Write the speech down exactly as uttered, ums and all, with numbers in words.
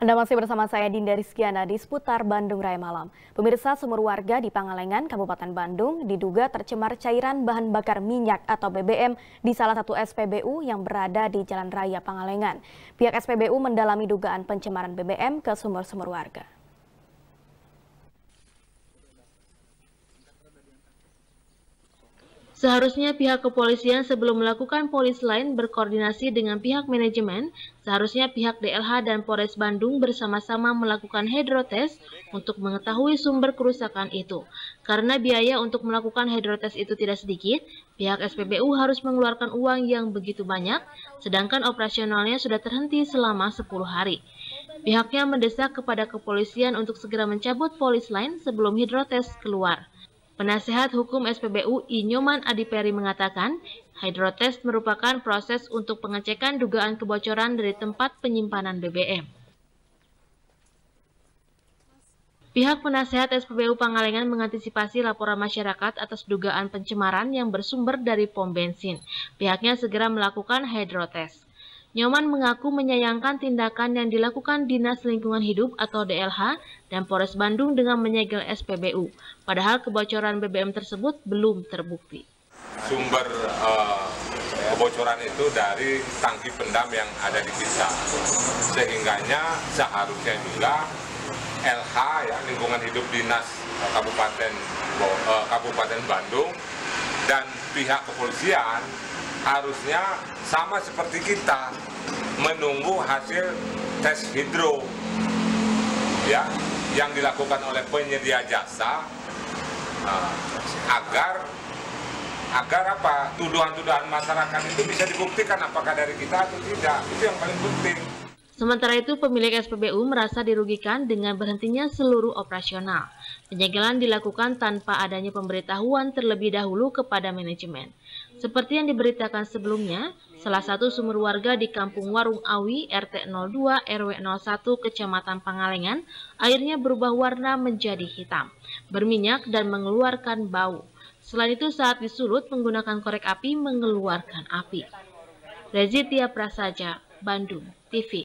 Anda masih bersama saya Dinda Rizkiana di seputar Bandung Raya Malam. Pemirsa, sumur warga di Pangalengan, Kabupaten Bandung diduga tercemar cairan bahan bakar minyak atau B B M di salah satu S P B U yang berada di Jalan Raya Pangalengan. Pihak S P B U mendalami dugaan pencemaran B B M ke sumur-sumur warga. Seharusnya pihak kepolisian sebelum melakukan polis lain berkoordinasi dengan pihak manajemen, seharusnya pihak D L H dan Polres Bandung bersama-sama melakukan hidrotest untuk mengetahui sumber kerusakan itu. Karena biaya untuk melakukan hidrotest itu tidak sedikit, pihak S P B U harus mengeluarkan uang yang begitu banyak, sedangkan operasionalnya sudah terhenti selama sepuluh hari. Pihaknya mendesak kepada kepolisian untuk segera mencabut polis lain sebelum hidrotest keluar. Penasehat Hukum S P B U I Nyoman Adiperi mengatakan, hidrotest merupakan proses untuk pengecekan dugaan kebocoran dari tempat penyimpanan B B M. Pihak penasehat S P B U Pangalengan mengantisipasi laporan masyarakat atas dugaan pencemaran yang bersumber dari pom bensin. Pihaknya segera melakukan hidrotest. Nyoman mengaku menyayangkan tindakan yang dilakukan Dinas Lingkungan Hidup atau D L H dan Polres Bandung dengan menyegel S P B U, padahal kebocoran B B M tersebut belum terbukti. Sumber uh, kebocoran itu dari tangki pendam yang ada di kita, sehingganya seharusnya juga L H ya, Lingkungan Hidup Dinas Kabupaten uh, Kabupaten Bandung dan pihak kepolisian harusnya sama seperti kita menunggu hasil tes hidro ya yang dilakukan oleh penyedia jasa uh, agar agar apa tuduhan-tuduhan masyarakat itu bisa dibuktikan apakah dari kita atau tidak. Itu yang paling penting. Sementara itu, pemilik S P B U merasa dirugikan dengan berhentinya seluruh operasional. Penyegelan dilakukan tanpa adanya pemberitahuan terlebih dahulu kepada manajemen. Seperti yang diberitakan sebelumnya, salah satu sumur warga di Kampung Warung Awi, R T nol dua R W nol satu, Kecamatan Pangalengan, airnya berubah warna menjadi hitam, berminyak dan mengeluarkan bau. Selain itu, saat disulut menggunakan korek api mengeluarkan api. Rezi Tia Prasaja, Bandung T V.